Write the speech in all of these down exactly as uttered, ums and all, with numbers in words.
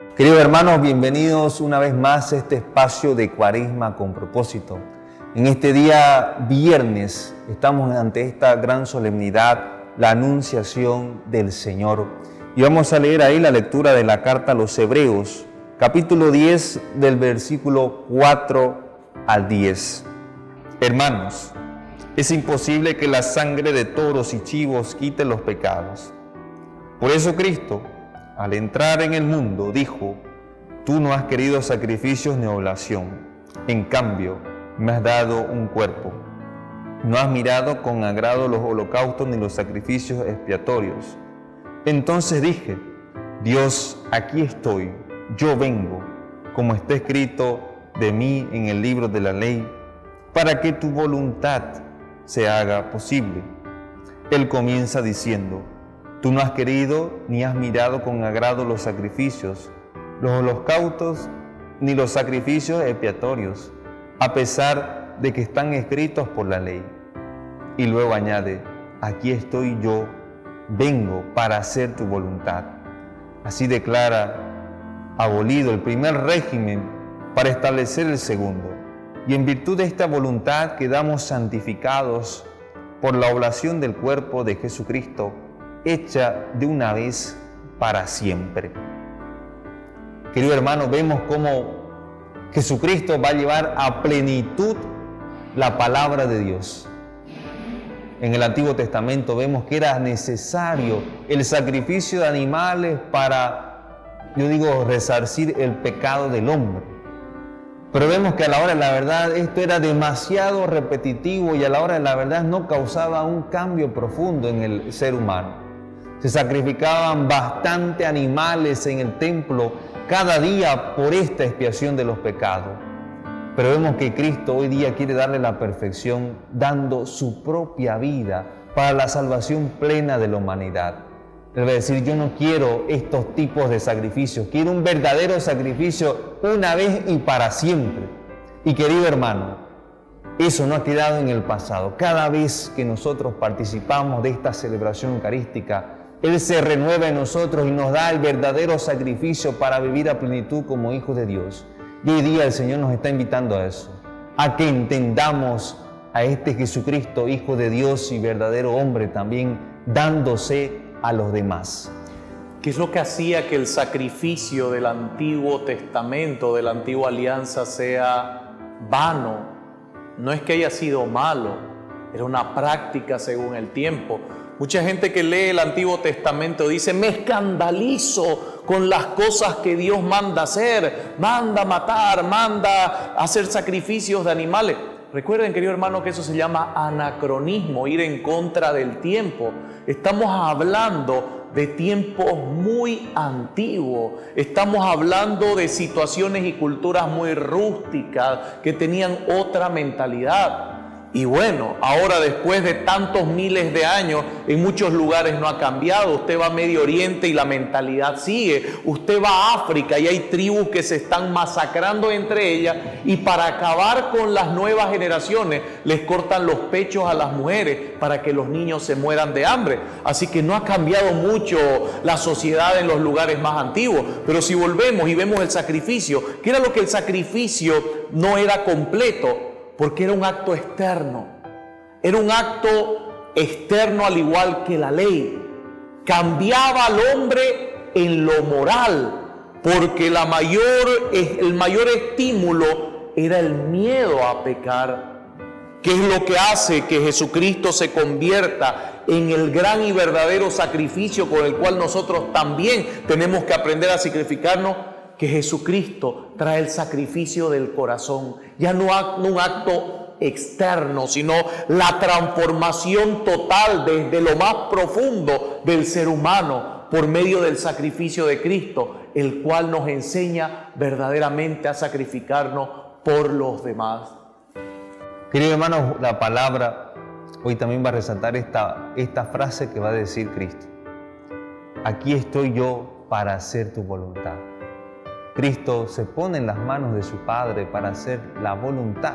Queridos hermanos, bienvenidos una vez más a este espacio de Cuaresma con propósito. En este día viernes estamos ante esta gran solemnidad, la Anunciación del Señor. Y vamos a leer ahí la lectura de la carta a los Hebreos, capítulo diez, del versículo cuatro al diez. Hermanos, es imposible que la sangre de toros y chivos quite los pecados. Por eso Cristo, al entrar en el mundo, dijo: tú no has querido sacrificios ni oblación, en cambio me has dado un cuerpo. No has mirado con agrado los holocaustos ni los sacrificios expiatorios. Entonces dije: Dios, aquí estoy, yo vengo, como está escrito de mí en el libro de la ley, para que tu voluntad se haga posible. Él comienza diciendo: tú no has querido ni has mirado con agrado los sacrificios, los holocaustos ni los sacrificios expiatorios, a pesar de que están escritos por la ley. Y luego añade: aquí estoy yo, vengo para hacer tu voluntad. Así declara abolido el primer régimen para establecer el segundo. Y en virtud de esta voluntad quedamos santificados por la oblación del cuerpo de Jesucristo, hecha de una vez para siempre. Querido hermano, vemos cómo Jesucristo va a llevar a plenitud la palabra de Dios. En el Antiguo Testamento vemos que era necesario el sacrificio de animales para, yo digo, resarcir el pecado del hombre. Pero vemos que a la hora de la verdad esto era demasiado repetitivo y a la hora de la verdad no causaba un cambio profundo en el ser humano. Se sacrificaban bastante animales en el templo cada día por esta expiación de los pecados. Pero vemos que Cristo hoy día quiere darle la perfección, dando su propia vida para la salvación plena de la humanidad. Él va a decir: yo no quiero estos tipos de sacrificios, quiero un verdadero sacrificio una vez y para siempre. Y querido hermano, eso no ha quedado en el pasado. Cada vez que nosotros participamos de esta celebración eucarística, Él se renueva en nosotros y nos da el verdadero sacrificio para vivir a plenitud como hijos de Dios. Y hoy día el Señor nos está invitando a eso, a que entendamos a este Jesucristo, Hijo de Dios y verdadero hombre también, dándose a los demás. ¿Qué es lo que hacía que el sacrificio del Antiguo Testamento, de la Antigua Alianza, sea vano? No es que haya sido malo, era una práctica según el tiempo. Mucha gente que lee el Antiguo Testamento dice: me escandalizo con las cosas que Dios manda hacer, manda matar, manda hacer sacrificios de animales. Recuerden, querido hermano, que eso se llama anacronismo, ir en contra del tiempo. Estamos hablando de tiempos muy antiguos, estamos hablando de situaciones y culturas muy rústicas que tenían otra mentalidad. Y bueno, ahora después de tantos miles de años, en muchos lugares no ha cambiado. Usted va a Medio Oriente y la mentalidad sigue. Usted va a África y hay tribus que se están masacrando entre ellas, y para acabar con las nuevas generaciones les cortan los pechos a las mujeres para que los niños se mueran de hambre. Así que no ha cambiado mucho la sociedad en los lugares más antiguos. Pero si volvemos y vemos el sacrificio, ¿qué era lo que el sacrificio no era completo? Porque era un acto externo, era un acto externo al igual que la ley. Cambiaba al hombre en lo moral, porque la mayor, el mayor estímulo era el miedo a pecar. ¿Qué es lo que hace que Jesucristo se convierta en el gran y verdadero sacrificio con el cual nosotros también tenemos que aprender a sacrificarnos? Que Jesucristo trae el sacrificio del corazón, ya no un acto externo, sino la transformación total desde lo más profundo del ser humano por medio del sacrificio de Cristo, el cual nos enseña verdaderamente a sacrificarnos por los demás. Queridos hermanos, la palabra hoy también va a resaltar esta, esta frase que va a decir Cristo: aquí estoy yo para hacer tu voluntad. Cristo se pone en las manos de su Padre para hacer la voluntad.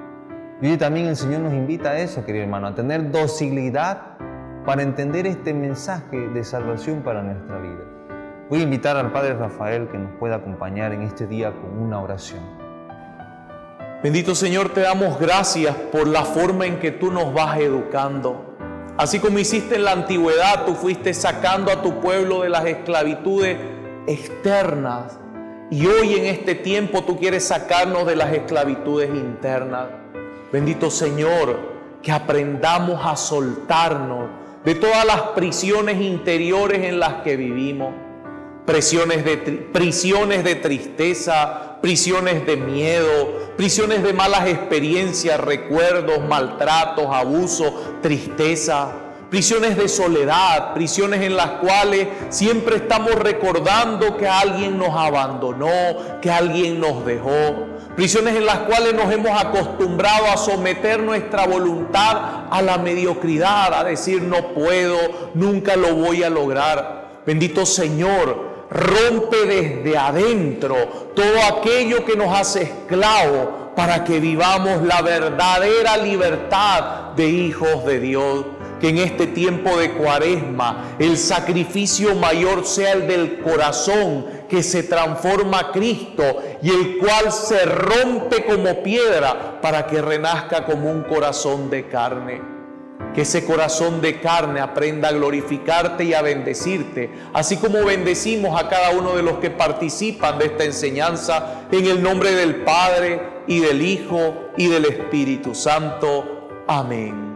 Y hoy también el Señor nos invita a eso, querido hermano, a tener docilidad para entender este mensaje de salvación para nuestra vida. Voy a invitar al Padre Rafael que nos pueda acompañar en este día con una oración. Bendito Señor, te damos gracias por la forma en que tú nos vas educando. Así como hiciste en la antigüedad, tú fuiste sacando a tu pueblo de las esclavitudes externas. Y hoy en este tiempo tú quieres sacarnos de las esclavitudes internas. Bendito Señor, que aprendamos a soltarnos de todas las prisiones interiores en las que vivimos. Prisiones de, prisiones de tristeza, prisiones de miedo, prisiones de malas experiencias, recuerdos, maltratos, abusos, tristeza, prisiones de soledad, prisiones en las cuales siempre estamos recordando que alguien nos abandonó, que alguien nos dejó, prisiones en las cuales nos hemos acostumbrado a someter nuestra voluntad a la mediocridad, a decir no puedo, nunca lo voy a lograr. Bendito Señor, rompe desde adentro todo aquello que nos hace esclavos para que vivamos la verdadera libertad de hijos de Dios. Que en este tiempo de Cuaresma el sacrificio mayor sea el del corazón que se transforma a Cristo y el cual se rompe como piedra para que renazca como un corazón de carne. Que ese corazón de carne aprenda a glorificarte y a bendecirte, así como bendecimos a cada uno de los que participan de esta enseñanza, en el nombre del Padre, y del Hijo, y del Espíritu Santo. Amén.